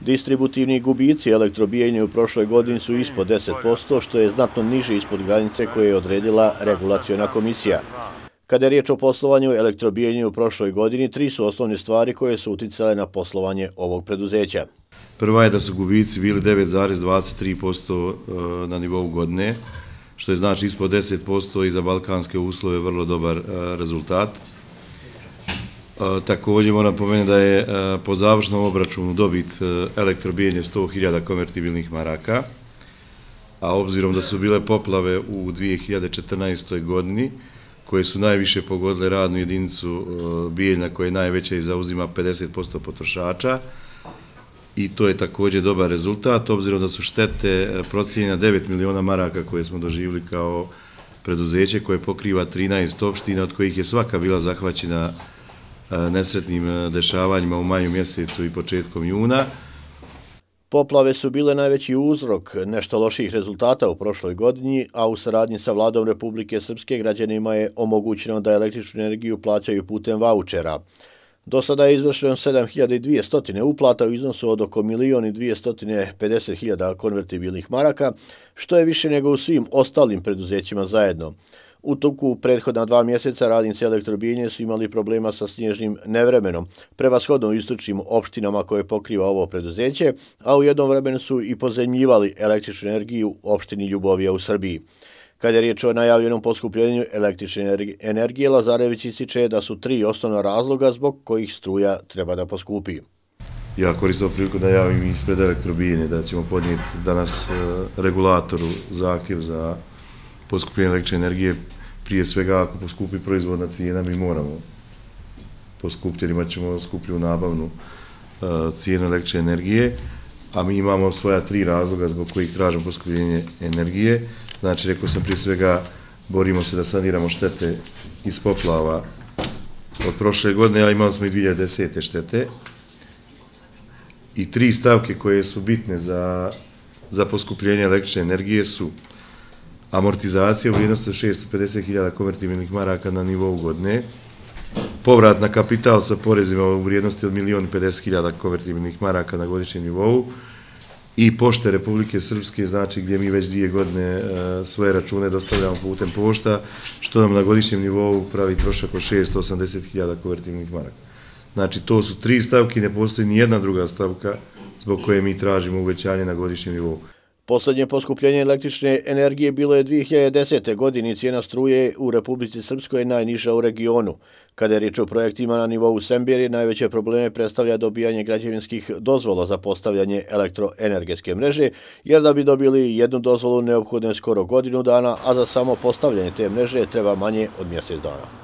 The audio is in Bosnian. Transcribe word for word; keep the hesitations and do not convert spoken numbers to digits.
Distributivni gubici elektrobijanja u prošloj godini su ispod deset posto, što je znatno niže ispod granice koje je odredila regulaciona komisija. Kada je riječ o poslovanju elektrobijanja u prošloj godini, tri su osnovne stvari koje su uticale na poslovanje ovog preduzeća. Prva je da su gubici bili devet zarez dvadeset tri posto na nivou godine, što je znači ispod deset posto i za balkanske uslove vrlo dobar rezultat. Također moram pomenuti da je po završnom obračunu dobit elektrobijanje sto hiljada konvertibilnih maraka, a obzirom da su bile poplave u dvije hiljade četrnaestoj godini, koje su najviše pogodile radnu jedinicu Bijeljna, koja je najveća i zauzima pedeset posto potrošača, i to je također dobar rezultat, obzirom da su štete procijenjene na devet miliona maraka koje smo doživjeli kao preduzeće koje pokriva trinaest opština, od kojih je svaka bila zahvaćena nesretnim dešavanjima u maju mjesecu i početkom juna. Poplave su bile najveći uzrok nešto loših rezultata u prošloj godini, a u saradnji sa vladom Republike Srpske građanima je omogućeno da električnu energiju plaćaju putem vaučera. Do sada je izvršeno sedam hiljada dvjesto uplata u iznosu od oko milion i dvjesto pedeset hiljada konvertibilnih maraka, što je više nego u svim ostalim preduzećima zajedno. U toku prethodna dva mjeseca radnici elektrobijanja su imali problema sa snježnim nevremenom, prevashodno u istočnim opštinama koje pokriva ovo preduzeće, a u jednom vremenu su i pozajmljivali električnu energiju u opštini Ljubovija u Srbiji. Kada je riječ o najavljenom poskupljenju električne energije, Lazarević ističe da su tri osnovna razloga zbog kojih struja treba da poskupi. Ja koristim priliku da javim ispred elektrobijanja da ćemo podnijeti danas regulatoru zahtjev za poskupljenje električne energije. Prije svega, ako poskupi proizvodna cijena, mi moramo poskupiti, jer imat ćemo skuplju nabavnu cijenu električne energije, a mi imamo svoja tri razloga zbog kojih tražimo poskupljenje energije. Znači, rekao sam, prije svega borimo se da saniramo štete iz poplava od prošle godine, a imali smo i dvije hiljade desete štete. I tri stavke koje su bitne za, za poskupljenje električne energije su amortizacija u vrijednosti od šesto pedeset hiljada konvertibilnih maraka na nivou godine, povrat na kapital sa porezima u vrijednosti od milion i pedeset hiljada konvertibilnih maraka na godišnjem nivou i pošte Republike Srpske, znači gdje mi već dvije godine svoje račune dostavljamo putem pošta, što nam na godišnjem nivou pravi trošak od šesto osamdeset hiljada konvertibilnih maraka. Znači, to su tri stavke, ne postoji ni jedna druga stavka zbog koje mi tražimo uvećanje na godišnjem nivou. Poslednje poskupljenje električne energije bilo je dvije hiljade desete. godine i cijena struje u Republici Srpskoj je najniža u regionu. Kada je riječ o projektima na nivou Semberije, najveće probleme predstavlja dobijanje građevinskih dozvola za postavljanje elektroenergetske mreže, jer da bi dobili jednu dozvolu neophodno je skoro godinu dana, a za samo postavljanje te mreže treba manje od mjesec dana.